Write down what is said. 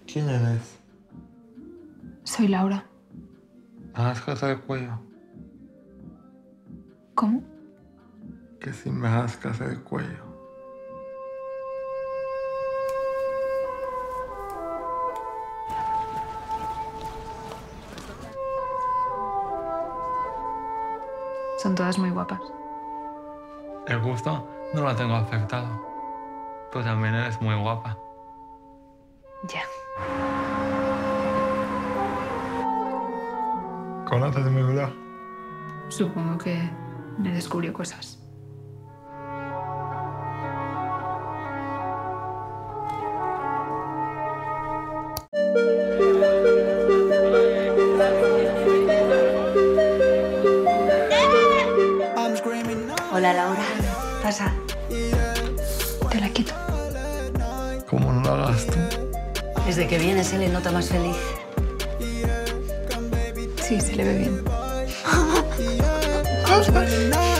¿Quién eres? Soy Laura. ¿Me das casa de cuello? ¿Cómo? Que si me das casa de cuello. Son todas muy guapas. El gusto no lo tengo afectado. Tú también eres muy guapa. Ya. ¿Conoces mi blog? Supongo que me descubrió cosas. Hola, Laura. Pasa. Te la quito. ¿Cómo no lo hagas tú? Desde que viene se le nota más feliz. Sí, se le ve bien.